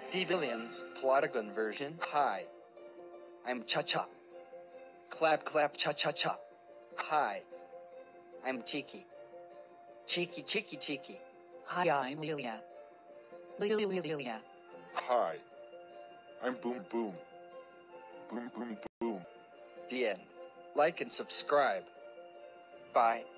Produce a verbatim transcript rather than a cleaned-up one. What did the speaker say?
D-Billions, plotagon version. Hi, I'm Cha-Cha. Clap clap cha-cha-cha. Hi, I'm Cheeky. Cheeky, cheeky, cheeky. Hi, I'm Lilia. Lilia, Lilia. Hi, I'm Boom Boom. Boom Boom Boom. The end. Like and subscribe. Bye.